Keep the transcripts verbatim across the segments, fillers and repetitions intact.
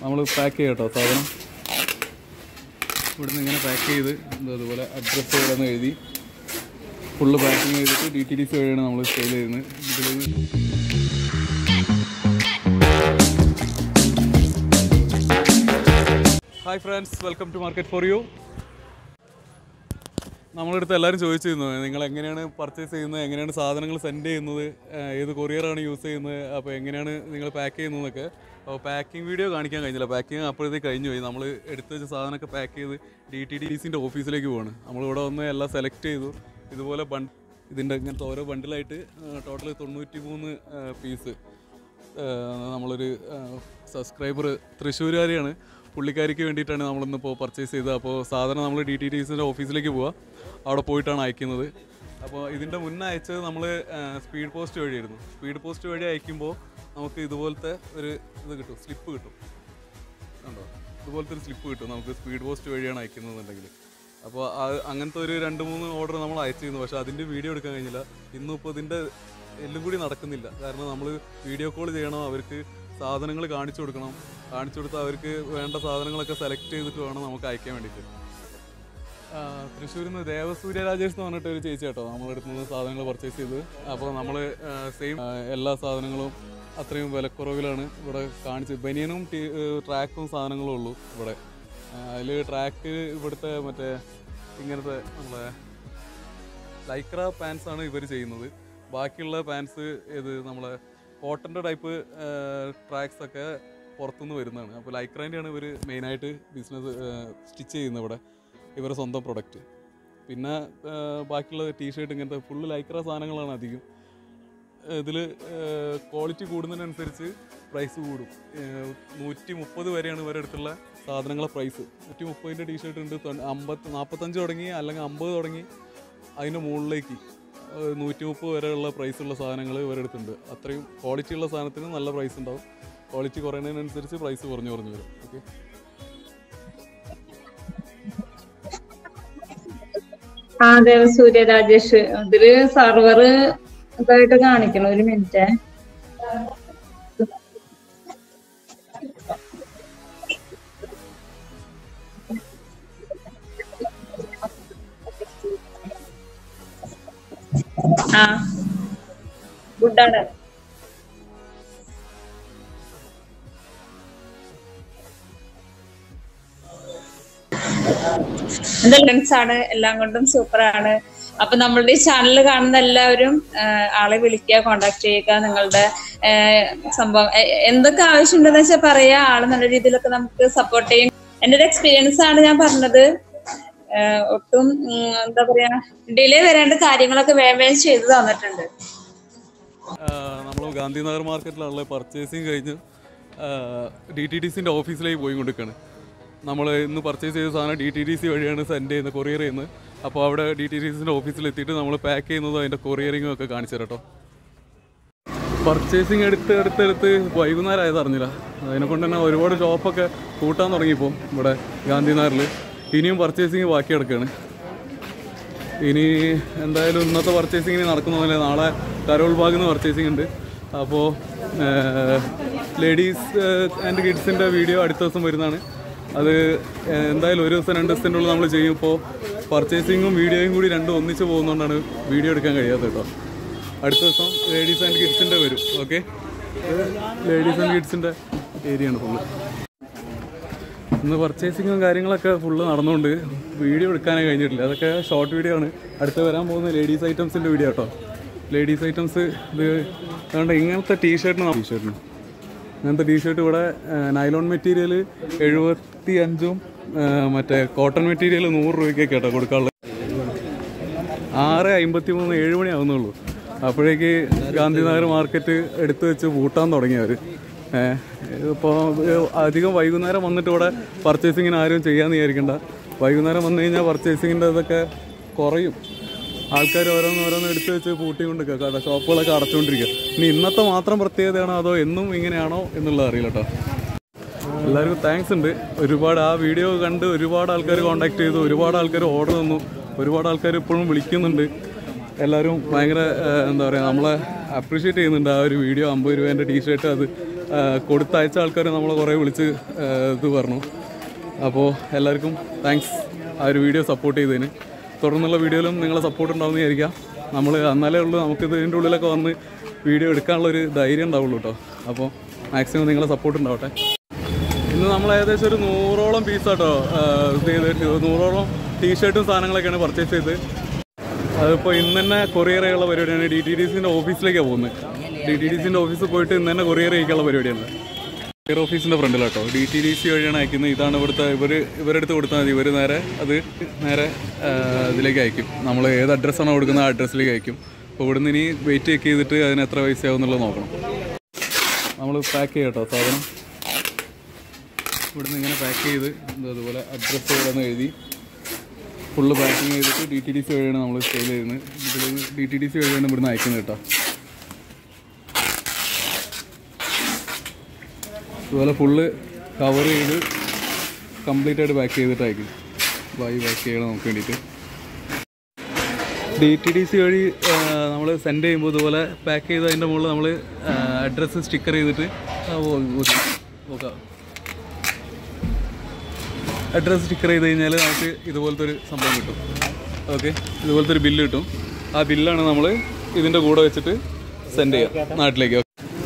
നമ്മൾ പാക്ക് ചെയ്യാം കേട്ടോ സാധനം. ഇവിടുന്ന് ഇങ്ങനെ പാക്ക് ചെയ്ത് അതുപോലെ അഡ്രസ്സ് ഇവിടെ നിന്ന് എഴുതി ഫുള്ള് പാക്കിങ് ചെയ്തിട്ട് ഡി ടി ഡി സി വഴിയാണ് നമ്മൾ സെയിൽ ചെയ്യുന്നത്. ഇതിൽ hi friends, welcome to market for you. നമ്മളടുത്ത് എല്ലാവരും ചോദിച്ചിരുന്നു നിങ്ങൾ എങ്ങനെയാണ് പർച്ചേസ് ചെയ്യുന്നത്, എങ്ങനെയാണ് സാധനങ്ങൾ സെൻഡ് ചെയ്യുന്നത്, ഏത് കൊറിയറാണ് യൂസ് ചെയ്യുന്നത്, അപ്പോൾ എങ്ങനെയാണ് നിങ്ങൾ പാക്ക് ചെയ്യുന്നതെന്നൊക്കെ. അപ്പോൾ പാക്കിംഗ് വീഡിയോ കാണിക്കാൻ കഴിഞ്ഞില്ല, പാക്കിങ് അപ്പോഴത്തേക്ക് കഴിഞ്ഞു പോയി. നമ്മൾ എടുത്ത് വെച്ച സാധനമൊക്കെ പാക്ക് ചെയ്ത് ഡി ടി ഡി സിൻ്റെ ഓഫീസിലേക്ക് പോവാണ്. നമ്മളിവിടെ വന്ന് എല്ലാം സെലക്ട് ചെയ്തു. ഇതുപോലെ ബണ്ട് ഇതിൻ്റെ ഇങ്ങനത്തെ ഓരോ ബണ്ടിലായിട്ട് ടോട്ടൽ തൊണ്ണൂറ്റി മൂന്ന് പീസ് നമ്മളൊരു സബ്സ്ക്രൈബർ തൃശ്ശൂരുകാരിയാണ്, പുള്ളിക്കാരിക്ക് വേണ്ടിയിട്ടാണ് നമ്മളിന്നിപ്പോൾ പർച്ചേസ് ചെയ്തത്. അപ്പോൾ സാധനം നമ്മൾ ഡി ടി ഡി സിൻ്റെ ഓഫീസിലേക്ക് പോവുക, അവിടെ പോയിട്ടാണ് അയക്കുന്നത്. അപ്പോൾ ഇതിൻ്റെ മുന്നേ അയച്ചത് നമ്മൾ സ്പീഡ് പോസ്റ്റ് വഴിയായിരുന്നു. സ്പീഡ് പോസ്റ്റ് വഴി അയക്കുമ്പോൾ നമുക്ക് ഇതുപോലത്തെ ഒരു ഇത് കിട്ടും, സ്ലിപ്പ് കിട്ടും. കണ്ടോ, ഇതുപോലത്തെ ഒരു സ്ലിപ്പ് കിട്ടും നമുക്ക് സ്പീഡ് പോസ്റ്റ് വഴിയാണ് അയക്കുന്നതെന്നുണ്ടെങ്കിൽ. അപ്പോൾ അങ്ങനത്തെ ഒരു രണ്ട് മൂന്ന് ഓർഡർ നമ്മൾ അയച്ചിരുന്നു, പക്ഷേ അതിൻ്റെ വീഡിയോ എടുക്കാൻ കഴിഞ്ഞില്ല. ഇന്നിപ്പോൾ ഇതിൻ്റെ എല്ലാം കൂടി നടക്കുന്നില്ല. കാരണം നമ്മൾ വീഡിയോ കോൾ ചെയ്യണം, അവർക്ക് സാധനങ്ങൾ കാണിച്ചു കൊടുക്കണം. കാണിച്ചു കൊടുത്താൽ അവർക്ക് വേണ്ട സാധനങ്ങളൊക്കെ സെലക്ട് ചെയ്തിട്ട് വേണം നമുക്ക് അയക്കാൻ വേണ്ടിയിട്ട്. തൃശ്ശൂരിൽ നിന്ന് ദേവസൂര്യ രാജേഷ് എന്ന് പറഞ്ഞിട്ട് ഒരു ചേച്ചി കേട്ടോ നമ്മളെടുത്ത് നിന്ന് സാധനങ്ങൾ പർച്ചേസ് ചെയ്ത്. അപ്പോൾ നമ്മൾ സെയിം എല്ലാ സാധനങ്ങളും അത്രയും വിലക്കുറവിലാണ് ഇവിടെ കാണിച്ചത്. ബനിയനും ടീ ട്രാക്കും സാധനങ്ങളും ഉള്ളൂ ഇവിടെ. അതിൽ ട്രാക്ക് ഇവിടുത്തെ മറ്റേ ഇങ്ങനത്തെ നമ്മളെ ലൈക്ര പാൻസാണ് ഇവർ ചെയ്യുന്നത്. ബാക്കിയുള്ള പാൻസ് ഇത് നമ്മളെ കോട്ടൻ്റെ ടൈപ്പ് ട്രാക്സൊക്കെ പുറത്തുനിന്ന് വരുന്നതാണ്. അപ്പോൾ ലൈക്രേൻ്റെയാണ് ഇവർ മെയിനായിട്ട് ബിസിനസ് സ്റ്റിച്ച് ചെയ്യുന്നത് ഇവിടെ, ഇവരുടെ സ്വന്തം പ്രൊഡക്റ്റ്. പിന്നെ ബാക്കിയുള്ള ടീഷർട്ട് ഇങ്ങനത്തെ ഫുള്ള് ലൈക്ര സാധനങ്ങളാണ് അധികം. ഇതിൽ ക്വാളിറ്റി കൂടുന്നതിനനുസരിച്ച് പ്രൈസ് കൂടും. നൂറ്റി മുപ്പത് വരെയാണ് ഇവരുടെ അടുത്തുള്ള സാധനങ്ങളെ പ്രൈസ്. നൂറ്റി മുപ്പതിൻ്റെ ടീഷർട്ട് ഉണ്ട്, അമ്പത്തി നാൽപ്പത്തഞ്ച് തുടങ്ങി അല്ലെങ്കിൽ അമ്പത് തുടങ്ങി അതിൻ്റെ മുകളിലേക്ക് നൂറ്റി മുപ്പത് വരെയുള്ള പ്രൈസുള്ള സാധനങ്ങൾ ഇവരുടെ അടുത്തുണ്ട്. അത്രയും ക്വാളിറ്റി ഉള്ള സാധനത്തിന് നല്ല പ്രൈസ് ഉണ്ടാവും. ക്വാളിറ്റി കുറയുന്നതിനനുസരിച്ച് പ്രൈസ് കുറഞ്ഞു കുറഞ്ഞു വരും. ഓക്കെ, ആ ദേവസൂര്യ രാജേഷ് ഇതില് സർവർ ഇതായിട്ട് കാണിക്കണം. ഒരു മിനിറ്റ്. ആ ഗുഡാണ്. എന്റെ ലെൻസ് ആണ്, എല്ലാം കൊണ്ടും സൂപ്പറാണ്. അപ്പൊ നമ്മളുടെ ഈ ചാനൽ കാണുന്ന എല്ലാവരും ആളെ വിളിക്കുക, കോണ്ടാക്ട് ചെയ്യുക. നിങ്ങളുടെ സംഭവം എന്തൊക്കെ ആവശ്യമുണ്ടെന്ന് വെച്ചാൽ പറയാ, ആള് നല്ല രീതിയിലൊക്കെ നമുക്ക് സപ്പോർട്ട് ചെയ്യും. എന്റെ ഒരു എക്സ്പീരിയൻസ് ആണ് ഞാൻ പറഞ്ഞത്. ഒട്ടും എന്താ പറയാ ഡിലേ വരേണ്ട കാര്യങ്ങളൊക്കെ വേഗം വേഗം ചെയ്തു തന്നിട്ടുണ്ട്. നമ്മൾ ഗാന്ധിനഗർ മാർക്കറ്റിലുള്ള പർച്ചേസിങ് കഴിഞ്ഞ് ഡി ടി ഡി സിൻ്റെ ഓഫീസിലേക്ക് പോയി കൊണ്ടിരിക്കുകയാണ്. നമ്മൾ ഇന്ന് പർച്ചേസ് ചെയ്ത സാധനം ഡി ടി ഡി സി വഴിയാണ് സെൻഡ് ചെയ്യുന്നത്, കൊറിയർ ചെയ്യുന്നത്. അപ്പോൾ അവിടെ ഡി ടി ഡി സിൻ്റെ ഓഫീസിൽ എത്തിയിട്ട് നമ്മൾ പാക്ക് ചെയ്യുന്നതും അതിൻ്റെ കൊറിയറിങ്ങും ഒക്കെ കാണിച്ചു തരാം കേട്ടോ. പർച്ചേസിങ് എടുത്ത് എടുത്തെടുത്ത് വൈകുന്നേരം ആയത് അറിഞ്ഞില്ല. അതിനെക്കൊണ്ട് തന്നെ ഒരുപാട് ഷോപ്പൊക്കെ കൂട്ടാൻ തുടങ്ങിയപ്പോൾ ഇവിടെ ഗാന്ധിനഗറിൽ. ഇനിയും പർച്ചേസിങ് ബാക്കി കിടക്കുകയാണ്. ഇനി എന്തായാലും ഇന്നത്തെ പർച്ചേസിങ്ങിന് നടക്കുന്നതല്ലേ, നാളെ കരോൾ ബാഗിൽ നിന്ന് പർച്ചേസിങ് ഉണ്ട്. അപ്പോൾ ലേഡീസ് ആൻഡ് കിഡ്സിൻ്റെ വീഡിയോ അടുത്ത ദിവസം വരുന്നതാണ്. അത് എന്തായാലും ഒരു ദിവസം രണ്ട് ദിവസത്തിൻ്റെ ഉള്ളിൽ നമ്മൾ ചെയ്യും. ഇപ്പോൾ പർച്ചേസിങ്ങും വീഡിയോയും കൂടി രണ്ടും ഒന്നിച്ച് പോകുന്നതുകൊണ്ടാണ് വീഡിയോ എടുക്കാൻ കഴിയാത്തത് കേട്ടോ. അടുത്ത ദിവസം ലേഡീസ് ആൻഡ് കിഡ്സിൻ്റെ വരും. ഓക്കെ, ലേഡീസ് ആൻഡ് കിഡ്സിൻ്റെ ഏരിയയാണ് ഫുള്ള്. ഇന്ന് പർച്ചേസിങ്ങും കാര്യങ്ങളൊക്കെ ഫുള്ള് നടന്നുകൊണ്ട് വീഡിയോ എടുക്കാനേ കഴിഞ്ഞിട്ടില്ല. അതൊക്കെ ഷോർട്ട് വീഡിയോ ആണ്. അടുത്ത് വരാൻ പോകുന്ന ലേഡീസ് ഐറ്റംസിൻ്റെ വീഡിയോ കേട്ടോ. ലേഡീസ് ഐറ്റംസ് ഇത് അതുകൊണ്ട് ഇങ്ങനത്തെ ടീഷർട്ടിന് ടീഷർട്ടിന് ഇങ്ങനത്തെ ടീഷർട്ട് ഇവിടെ നൈലോൺ മെറ്റീരിയൽ എഴുപത്തി അഞ്ചും മറ്റേ കോട്ടൺ മെറ്റീരിയൽ നൂറ് രൂപയ്ക്കൊക്കെ കേട്ടോ കൊടുക്കാനുള്ളത്. ആറ് അമ്പത്തി മൂന്ന് ഏഴ് മണി ആവുന്നുള്ളൂ. അപ്പോഴേക്ക് ഗാന്ധിനഗർ മാർക്കറ്റ് എടുത്തു വെച്ച് പൂട്ടാൻ തുടങ്ങിയവർ. ഇപ്പോൾ അധികം വൈകുന്നേരം വന്നിട്ട് ഇവിടെ പർച്ചേസിങ്ങിന് ആരും ചെയ്യാമെന്ന് വിചാരിക്കണ്ട. വൈകുന്നേരം വന്നു കഴിഞ്ഞാൽ പർച്ചേസിങ്ങിൻ്റെ ഇതൊക്കെ കുറയും. ആൾക്കാർ ഓരോന്ന് ഓരോന്ന് എടുത്ത് വെച്ച് പൂട്ടിക്കൊണ്ടിരിക്കുക, കേട്ടോ. ഷോപ്പുകളൊക്കെ അടച്ചുകൊണ്ടിരിക്കുക. ഇനി ഇന്നത്തെ മാത്രം പ്രത്യേകതയാണോ അതോ എന്നും ഇങ്ങനെയാണോ എന്നുള്ളത് അറിയില്ല കേട്ടോ. എല്ലാവർക്കും താങ്ക്സ് ഉണ്ട്. ഒരുപാട് ആ വീഡിയോ കണ്ട് ഒരുപാട് ആൾക്കാർ കോൺടാക്ട് ചെയ്തു, ഒരുപാട് ആൾക്കാർ ഓർഡർ തന്നു, ഒരുപാട് ആൾക്കാർ ഇപ്പോഴും വിളിക്കുന്നുണ്ട്. എല്ലാവരും ഭയങ്കര എന്താ പറയുക നമ്മളെ അപ്രീഷിയേറ്റ് ചെയ്യുന്നുണ്ട്. ആ ഒരു വീഡിയോ അമ്പത് രൂപേൻ്റെ ടീഷർട്ട് അത് കൊടുത്തയച്ച ആൾക്കാർ നമ്മളെ കുറേ വിളിച്ച് ഇത് പറഞ്ഞു. അപ്പോൾ എല്ലാവർക്കും താങ്ക്സ് ആ ഒരു വീഡിയോ സപ്പോർട്ട് ചെയ്തതിന്. തുടർന്നുള്ള വീഡിയോയിലും നിങ്ങളെ സപ്പോർട്ട് ഉണ്ടാവുമെന്ന് വിചാരിക്കാം. നമ്മൾ എന്നാലേ ഉള്ളൂ നമുക്ക് ഇതിൻ്റെ ഉള്ളിലൊക്കെ വന്ന് വീഡിയോ എടുക്കാനുള്ളൊരു ധൈര്യം ഉണ്ടാവുള്ളൂ കേട്ടോ. അപ്പോൾ മാക്സിമം നിങ്ങളെ സപ്പോർട്ട് ഉണ്ടാവട്ടെ. ഇന്ന് നമ്മൾ ഏകദേശം ഒരു നൂറോളം പീസാട്ടോ ഇത് ചെയ്ത് നൂറോളം ടീഷർട്ടും സാധനങ്ങളൊക്കെയാണ് പർച്ചേസ് ചെയ്ത്. അതിപ്പോൾ ഇന്ന് തന്നെ കൊറിയർ ചെയ്യാനുള്ള പരിപാടിയാണ്. ഡി ടി ഡി സിൻ്റെ ഓഫീസിലേക്കാണ് പോകുന്നത്. ഡി ടി ഡി സിൻ്റെ ഓഫീസിൽ പോയിട്ട് ഇന്ന് തന്നെ കൊറിയർ ചെയ്യിക്കാനുള്ള പരിപാടിയാണ്. കൊറിയർ ഓഫീസിൻ്റെ ഫ്രണ്ടിലാട്ടോ. ഡി ടി ഡി സി വഴിയാണ് അയക്കുന്നത്. ഇതാണ് ഇവിടുത്തെ ഇവർ ഇവരെടുത്ത് കൊടുത്താൽ മതി. ഇവർ നേരെ അത് നേരെ ഇതിലേക്ക് അയക്കും. നമ്മൾ ഏത് അഡ്രസ്സാണോ കൊടുക്കുന്നത് ആ അഡ്രസ്സിലേക്ക് അയക്കും. അപ്പോൾ ഇവിടുന്ന് ഇനി വെയിറ്റ് ചെക്ക് ചെയ്തിട്ട് അതിന് എത്ര പൈസ ആവും എന്നുള്ളത് നോക്കണം. നമ്മൾ പാക്ക് ചെയ്യാം കേട്ടോ സാധനം. ഇവിടുന്ന് ഇങ്ങനെ പാക്ക് ചെയ്ത് അതുപോലെ അഡ്രസ്സ് ഇവിടെ നിന്ന് എഴുതി ഫുള്ള് പാക്കിങ് ചെയ്തിട്ട് ഡി ടി ഡി സി വഴിയാണ് നമ്മൾ സെയിൽ ചെയ്യുന്നത്. ഇതിൽ ഡി ടി ഡി സി വഴിയാണ് ഇവിടുന്ന് അയക്കുന്നത് കേട്ടോ. അതുപോലെ ഫുള്ള് കവർ ചെയ്ത് കംപ്ലീറ്റ് ആയിട്ട് പാക്ക് ചെയ്തിട്ട് അയക്കും. ബൈ പാക്ക് ചെയ്യണം നമുക്ക് വേണ്ടിയിട്ട്. ഡി ടി ഡി സി വഴി നമ്മൾ സെൻഡ് ചെയ്യുമ്പോൾ ഇതുപോലെ പാക്ക് ചെയ്ത് അതിൻ്റെ മുകളിൽ നമ്മൾ അഡ്രസ്സ് സ്റ്റിക്കർ ചെയ്തിട്ട് നോക്കാം. അഡ്രസ്സ് സ്റ്റിക്കർ ചെയ്ത് കഴിഞ്ഞാൽ നമുക്ക് ഇതുപോലത്തെ ഒരു സംഭവം കിട്ടും. ഓക്കെ, ഇതുപോലത്തെ ഒരു ബില്ല് കിട്ടും. ആ ബില്ലാണ് നമ്മൾ ഇതിൻ്റെ കൂടെ വെച്ചിട്ട് സെൻഡ് ചെയ്യുക നാട്ടിലേക്ക്.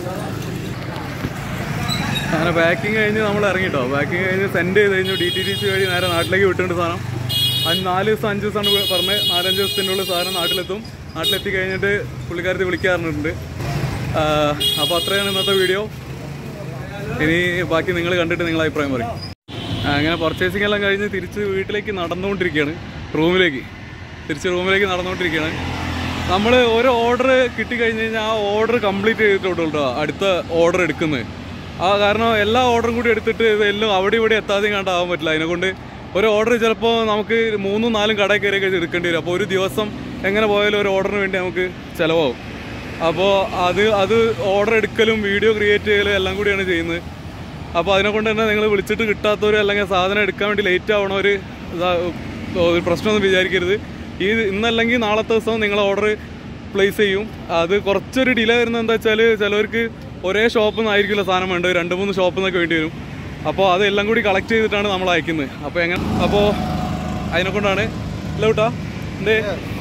അങ്ങനെ പാക്കിങ് കഴിഞ്ഞ് നമ്മൾ ഇറങ്ങിട്ടോ. പാക്കിങ് കഴിഞ്ഞ് സെൻഡ് ചെയ്ത് കഴിഞ്ഞു. ഡി ടി ഡി സി വഴി നേരെ നാട്ടിലേക്ക് വിട്ടിട്ടുണ്ട് സാധനം. അഞ്ച് നാല് ദിവസം അഞ്ച് ദിവസമാണ് പറഞ്ഞത്. നാലഞ്ച് ദിവസത്തിൻ്റെ ഉള്ളിൽ സാധനം നാട്ടിലെത്തും. നാട്ടിലെത്തി കഴിഞ്ഞിട്ട് പുള്ളിക്കാരത്തി വിളിക്കാറുണ്ട്. അപ്പോൾ അത്രയാണ് ഇന്നത്തെ വീഡിയോ. ഇനി ബാക്കി നിങ്ങൾ കണ്ടിട്ട് നിങ്ങളുടെ അഭിപ്രായം പറയും. അങ്ങനെ പർച്ചേസിങ് എല്ലാം കഴിഞ്ഞ് തിരിച്ച് വീട്ടിലേക്ക് നടന്നുകൊണ്ടിരിക്കുകയാണ്. റൂമിലേക്ക് തിരിച്ച് റൂമിലേക്ക് നടന്നുകൊണ്ടിരിക്കുകയാണ്. നമ്മൾ ഓരോ ഓർഡർ കിട്ടിക്കഴിഞ്ഞ് കഴിഞ്ഞാൽ ആ ഓർഡർ കംപ്ലീറ്റ് ചെയ്തിട്ടുള്ളൂ കേട്ടോ അടുത്ത ഓർഡർ എടുക്കുന്നത്. ആ കാരണം എല്ലാ ഓർഡറും കൂടി എടുത്തിട്ട് ഇതെല്ലാം അവിടെ ഇവിടെ എത്താതെയും കണ്ടാവാൻ പറ്റില്ല. അതിനെക്കൊണ്ട് ഒരു ഓർഡർ ചിലപ്പോൾ നമുക്ക് മൂന്നും നാലും കടയിൽ കയറിയൊക്കെ എടുക്കേണ്ടി വരും. അപ്പോൾ ഒരു ദിവസം എങ്ങനെ പോയാലും ഒരു ഓർഡറിന് വേണ്ടി നമുക്ക് ചിലവാകും. അപ്പോൾ അത് അത് ഓർഡർ എടുക്കലും വീഡിയോ ക്രിയേറ്റ് ചെയ്യലും എല്ലാം കൂടിയാണ് ചെയ്യുന്നത്. അപ്പോൾ അതിനെക്കൊണ്ട് തന്നെ നിങ്ങൾ വിളിച്ചിട്ട് കിട്ടാത്തവർ അല്ലെങ്കിൽ സാധനം എടുക്കാൻ വേണ്ടി ലേറ്റ് ആവണവർ ഒരു പ്രശ്നമൊന്നും വിചാരിക്കരുത്. ഈ ഇന്നല്ലെങ്കിൽ നാളത്തെ ദിവസം നിങ്ങൾ ഓർഡർ പ്ലേസ് ചെയ്യും. അത് കുറച്ചൊരു ഡിലേ വരുന്നത് എന്താ വെച്ചാൽ ചിലവർക്ക് ഒരേ ഷോപ്പിൽ നിന്നായിരിക്കില്ല സാധനം വേണ്ടത്, രണ്ട് മൂന്ന് ഷോപ്പിൽ നിന്നൊക്കെ വേണ്ടി വരും. അപ്പോൾ അതെല്ലാം കൂടി കളക്ട് ചെയ്തിട്ടാണ് നമ്മൾ അയക്കുന്നത്. അപ്പോൾ എങ്ങനെ അപ്പോൾ അതിനെക്കൊണ്ടാണ് അല്ല കേട്ടോ എന്തേ